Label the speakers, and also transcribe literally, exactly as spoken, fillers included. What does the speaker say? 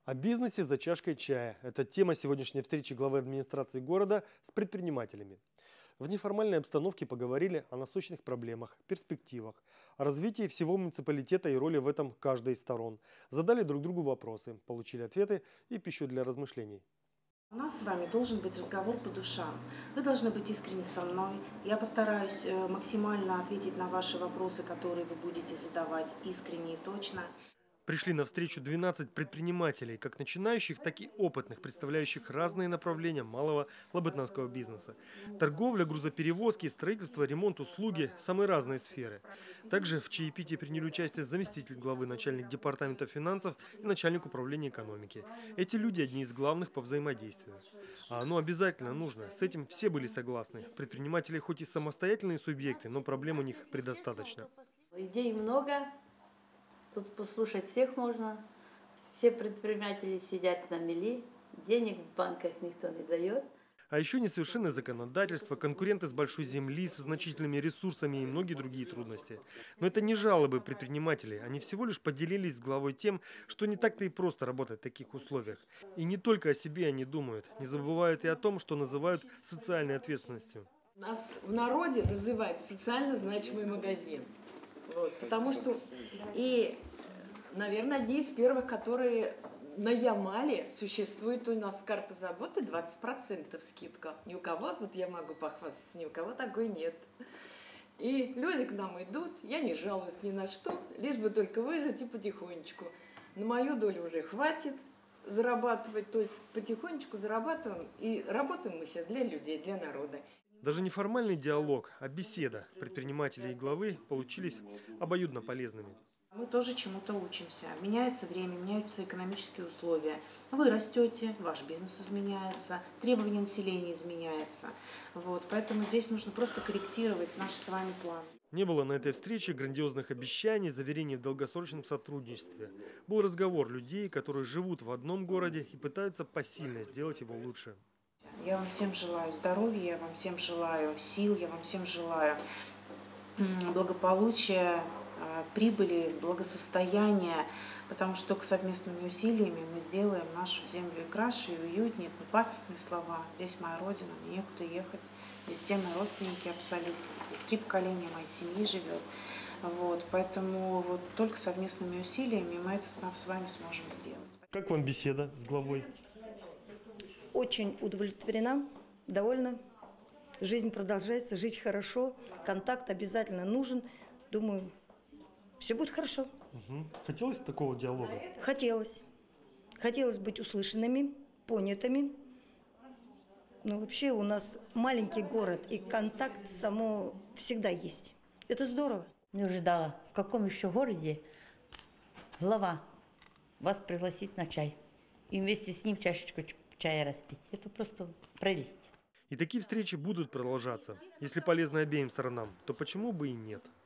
Speaker 1: О бизнесе за чашкой чая. Это тема сегодняшней встречи главы администрации города с предпринимателями. В неформальной обстановке поговорили о насущных проблемах, перспективах, о развитии всего муниципалитета и роли в этом каждой из сторон. Задали друг другу вопросы, получили ответы и пищу для размышлений.
Speaker 2: У нас с вами должен быть разговор по душам. Вы должны быть искренни со мной. Я постараюсь э, максимально ответить на ваши вопросы, которые вы будете задавать искренне и точно.
Speaker 1: Пришли на встречу двенадцать предпринимателей, как начинающих, так и опытных, представляющих разные направления малого лабытнанского бизнеса. Торговля, грузоперевозки, строительство, ремонт, услуги – самые разные сферы. Также в чаепитии приняли участие заместитель главы, начальник департамента финансов и начальник управления экономики. Эти люди одни из главных по взаимодействию. А оно обязательно нужно. С этим все были согласны. Предприниматели хоть и самостоятельные субъекты, но проблем у них предостаточно.
Speaker 3: Идей много. Тут послушать всех можно. Все предприниматели сидят на мели. Денег в банках никто не дает.
Speaker 1: А еще несовершенное законодательство, конкуренты с большой земли, со значительными ресурсами и многие другие трудности. Но это не жалобы предпринимателей. Они всего лишь поделились с главой тем, что не так-то и просто работать в таких условиях. И не только о себе они думают. Не забывают и о том, что называют социальной ответственностью.
Speaker 4: Нас в народе называют социально значимый магазин. Вот, потому что и, наверное, одни из первых, которые на Ямале существует у нас карта заботы двадцать процентов скидка. Ни у кого, вот я могу похвастаться, ни у кого такой нет. И люди к нам идут, я не жалуюсь ни на что, лишь бы только выжить и потихонечку. На мою долю уже хватит зарабатывать, то есть потихонечку зарабатываем. И работаем мы сейчас для людей, для народа.
Speaker 1: Даже неформальный диалог, а беседа предпринимателей и главы получились обоюдно полезными.
Speaker 2: Мы тоже чему-то учимся. Меняется время, меняются экономические условия. Вы растете, ваш бизнес изменяется, требования населения изменяются. Вот, поэтому здесь нужно просто корректировать наши с вами планы.
Speaker 1: Не было на этой встрече грандиозных обещаний, заверений в долгосрочном сотрудничестве. Был разговор людей, которые живут в одном городе и пытаются посильно сделать его лучше.
Speaker 2: Я вам всем желаю здоровья, я вам всем желаю сил, я вам всем желаю благополучия, прибыли, благосостояния, потому что только совместными усилиями мы сделаем нашу землю и краше, и уютнее. Это не пафосные слова. Здесь моя родина, мне некуда ехать. Здесь все мои родственники абсолютно. Здесь три поколения моей семьи живет. Вот, поэтому вот только совместными усилиями мы это с вами сможем сделать.
Speaker 1: Как вам беседа с главой?
Speaker 5: Очень удовлетворена, довольна. Жизнь продолжается, жить хорошо, контакт обязательно нужен. Думаю, все будет хорошо.
Speaker 1: Угу. Хотелось такого диалога?
Speaker 5: Хотелось. Хотелось быть услышанными, понятыми. Но вообще у нас маленький город, и контакт само всегда есть. Это здорово.
Speaker 3: Не ожидала, в каком еще городе глава вас пригласить на чай. И вместе с ним чашечку чая распить. Это просто прелесть.
Speaker 1: И такие встречи будут продолжаться. Если полезно обеим сторонам, то почему бы и нет?